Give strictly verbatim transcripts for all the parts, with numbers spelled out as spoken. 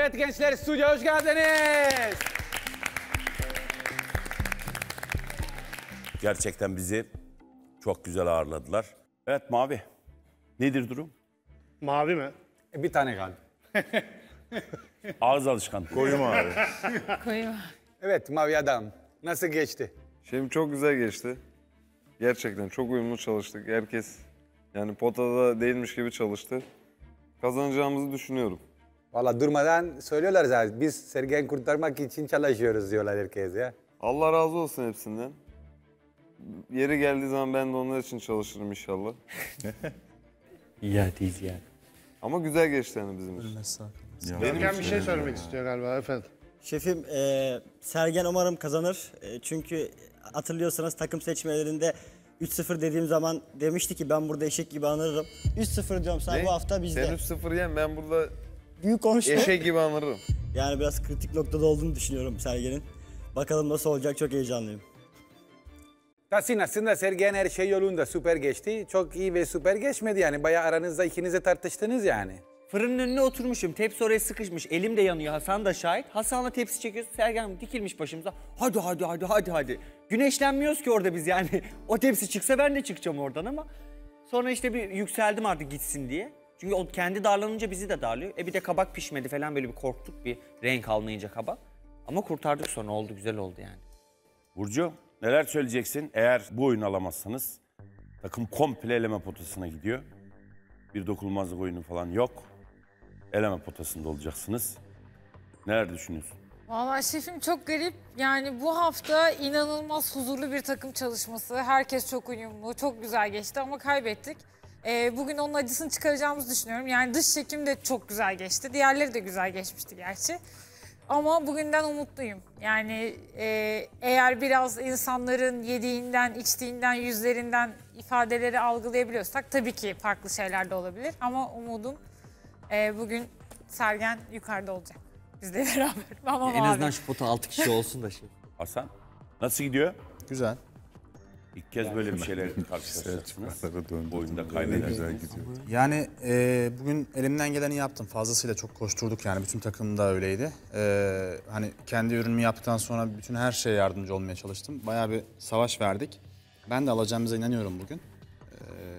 Evet gençler, stüdyoya hoş geldiniz. Gerçekten bizi çok güzel ağırladılar. Evet Mavi, nedir durum? Mavi mi? Bir tane kaldı. Ağız alışkanlığı. Koyu mavi. Koyu. Evet Mavi Adam, nasıl geçti? Şimdi çok güzel geçti. Gerçekten çok uyumlu çalıştık. Herkes yani potada değilmiş gibi çalıştı. Kazanacağımızı düşünüyorum. Valla durmadan söylüyorlar zaten. Biz Sergen kurtarmak için çalışıyoruz diyorlar herkes ya. Allah razı olsun hepsinden. Yeri geldiği zaman ben de onlar için çalışırım inşallah. Ya değil yani. Ama güzel geçti yani bizim için. Görkem bir şey söylemek istiyor galiba efendim. Şefim, e, Sergen umarım kazanır. E, çünkü hatırlıyorsanız takım seçmelerinde üç sıfır dediğim zaman demişti ki ben burada eşek gibi anırırım. üç sıfır diyorum sana Ne? bu hafta bizde. Sen üç sıfır yen, ben burada Büyük konuştu. eşek gibi anırırım. Yani biraz kritik noktada olduğunu düşünüyorum Sergen'in. Bakalım nasıl olacak, çok heyecanlıyım. Tahsin aslında Sergen her şey yolunda, süper geçti. Çok iyi ve süper geçmedi yani. Bayağı aranızda ikiniz de tartıştınız yani. Fırının önüne oturmuşum. Tepsi oraya sıkışmış. Elim de yanıyor. Hasan da şahit. Hasan'la tepsi çekiyoruz. Sergen dikilmiş başımıza. Hadi hadi hadi hadi hadi. Güneşlenmiyoruz ki orada biz yani. O tepsi çıksa ben de çıkacağım oradan ama. Sonra işte bir yükseldim artık gitsin diye. Çünkü o kendi darlanınca bizi de darlıyor. E bir de kabak pişmedi falan, böyle bir korktuk, bir renk almayınca kabak. Ama kurtardık, sonra oldu, güzel oldu yani. Burcu, neler söyleyeceksin? Eğer bu oyunu alamazsanız takım komple eleme potasına gidiyor. Bir dokunulmazlık oyunu falan yok. Eleme potasında olacaksınız. Neler düşünüyorsun? Vallahi şefim çok garip. Yani bu hafta inanılmaz huzurlu bir takım çalışması. Herkes çok uyumlu, çok güzel geçti ama kaybettik. Ee, bugün onun acısını çıkaracağımızı düşünüyorum. Yani dış çekim de çok güzel geçti. Diğerleri de güzel geçmişti gerçi. Ama bugünden umutluyum. Yani e, eğer biraz insanların yediğinden, içtiğinden, yüzlerinden ifadeleri algılayabiliyorsak tabii ki farklı şeyler de olabilir. Ama umudum e, bugün Sergen yukarıda olacak. Bizle beraber. Ama En mavi. azından şu pota altı kişi olsun da şey. Hasan, nasıl gidiyor? Güzel. İlk kez böyle bir şeyler karşılaşacaksınız. Bu oyunda Güzel kaybedersiniz. gidiyor. Yani e, bugün elimden geleni yaptım. Fazlasıyla çok koşturduk yani. Bütün takım da öyleydi. E, hani kendi ürünümü yaptıktan sonra bütün her şeye yardımcı olmaya çalıştım. Bayağı bir savaş verdik. Ben de alacağımıza inanıyorum bugün. E,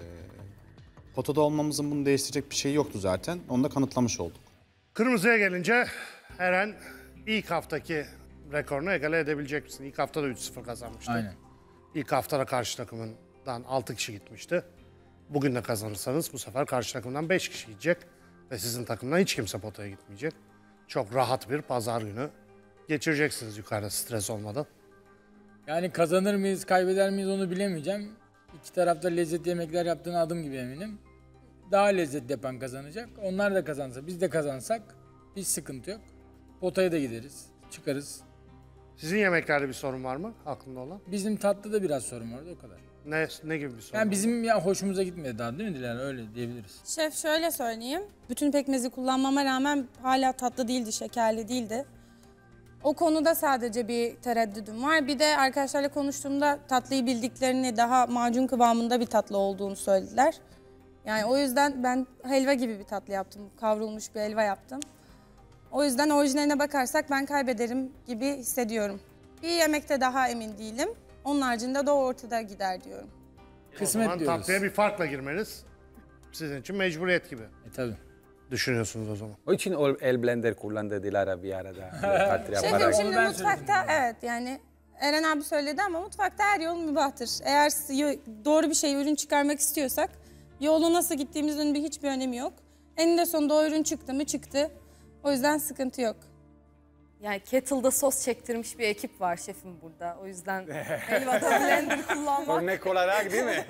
potada olmamızın bunu değiştirecek bir şeyi yoktu zaten. Onu da kanıtlamış olduk. Kırmızıya gelince Eren ilk haftaki rekorunu egale edebilecek misin? İlk hafta da üç sıfır kazanmıştı. Aynen. İlk haftada karşı takımından altı kişi gitmişti. Bugün de kazanırsanız bu sefer karşı takımdan beş kişi gidecek. Ve sizin takımdan hiç kimse potaya gitmeyecek. Çok rahat bir pazar günü geçireceksiniz yukarıda stres olmadan. Yani kazanır mıyız, kaybeder miyiz onu bilemeyeceğim. İki tarafta lezzetli yemekler yaptığına adım gibi eminim. Daha lezzetli yapan kazanacak. Onlar da kazansa, biz de kazansak hiç sıkıntı yok. Potaya da gideriz, çıkarız. Sizin yemeklerde bir sorun var mı aklında olan? Bizim tatlıda biraz sorun vardı, o kadar. Ne, ne gibi bir sorun Yani var? bizim ya hoşumuza gitmedi daha, değil mi Dilara? Öyle diyebiliriz. Şef şöyle söyleyeyim. Bütün pekmezi kullanmama rağmen hala tatlı değildi, şekerli değildi. O konuda sadece bir tereddüdüm var. Bir de arkadaşlarla konuştuğumda tatlıyı bildiklerini, daha macun kıvamında bir tatlı olduğunu söylediler. Yani o yüzden ben helva gibi bir tatlı yaptım. Kavrulmuş bir helva yaptım. O yüzden orijinaline bakarsak ben kaybederim gibi hissediyorum. Bir yemekte daha emin değilim. Onun haricinde de o ortada gider diyorum. O Kısmet zaman diyoruz. tatlıya bir farkla girmeniz sizin için mecburiyet gibi E tabii. düşünüyorsunuz o zaman. O için o el blender kullandı Dilara bir arada. Tatlı Şefim yaparak. şimdi ben mutfakta evet yani Eren abi söyledi ama mutfakta her yol mübahtır. Eğer yo- doğru bir şey ürün çıkarmak istiyorsak yolu nasıl gittiğimizin bir hiçbir önemi yok. Eninde sonunda o ürün çıktı mı çıktı. O yüzden sıkıntı yok. Yani kettle'da sos çektirmiş bir ekip var şefim burada. O yüzden helvada blender kullanmak. Örnek olarak değil mi?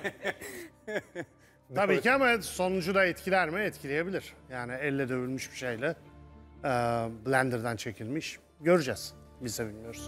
Tabii ki ama sonucu da etkiler mi? Etkileyebilir. Yani elle dövülmüş bir şeyle e, blenderdan çekilmiş. Göreceğiz. Biz de bilmiyoruz.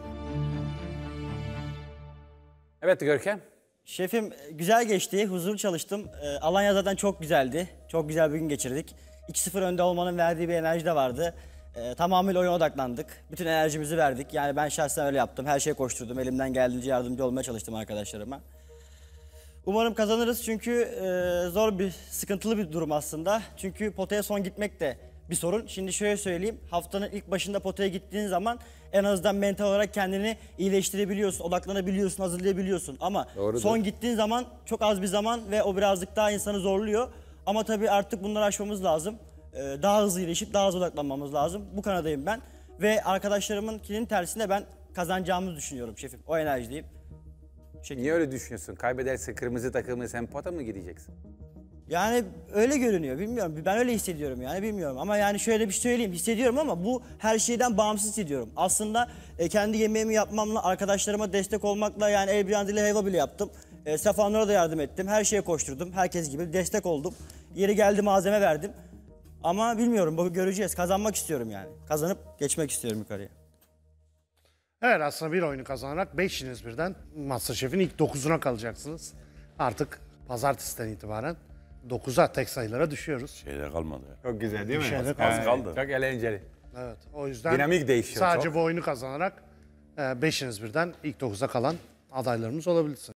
Evet Görkem. Şefim güzel geçti, huzurlu çalıştım. Ee, Alanya zaten çok güzeldi. Çok güzel bir gün geçirdik. iki sıfır önde olmanın verdiği bir enerji de vardı. Ee, tamamıyla oyuna odaklandık. Bütün enerjimizi verdik. Yani ben şahsen öyle yaptım. Her şeye koşturdum. Elimden geldiğince yardımcı olmaya çalıştım arkadaşlarıma. Umarım kazanırız çünkü e, zor bir, sıkıntılı bir durum aslında. Çünkü potaya son gitmek de bir sorun. Şimdi şöyle söyleyeyim. Haftanın ilk başında potaya gittiğin zaman en azından mental olarak kendini iyileştirebiliyorsun, odaklanabiliyorsun, hazırlayabiliyorsun. Ama Doğrudur. son gittiğin zaman çok az bir zaman ve o birazcık daha insanı zorluyor. Ama tabii artık bunları aşmamız lazım. Ee, daha hızlı iyileşip daha hızlı odaklanmamız lazım. Bu kanadayım ben. Ve arkadaşlarımınkinin tersine ben kazanacağımızı düşünüyorum şefim. O enerjideyim. Niye öyle düşünüyorsun? Kaybederse kırmızı takımı sen pota mı gideceksin? Yani öyle görünüyor, bilmiyorum. Ben öyle hissediyorum yani, bilmiyorum. Ama yani şöyle bir şey söyleyeyim, hissediyorum ama bu her şeyden bağımsız hissediyorum. Aslında e, kendi yemeğimi yapmamla, arkadaşlarıma destek olmakla, yani el brandili helva bile yaptım. E, Sefanlara da yardım ettim, her şeye koşturdum. Herkes gibi destek oldum. Yeri geldi malzeme verdim. Ama bilmiyorum, bu göreceğiz. Kazanmak istiyorum yani. Kazanıp geçmek istiyorum yukarıya. Evet, aslında bir oyunu kazanarak beşiniz birden MasterChef'in ilk dokuzuna kalacaksınız. Artık pazartesiden itibaren dokuza, tek sayılara düşüyoruz. Şeyler kalmadı ya. Çok güzel değil mi? Bir şeyler Evet, kaldı. kaldı. Çok eğlenceli. Evet, o yüzden Dinamik değişiyor sadece çok. bu oyunu kazanarak e, beşiniz birden ilk dokuza kalan adaylarımız olabilirsiniz.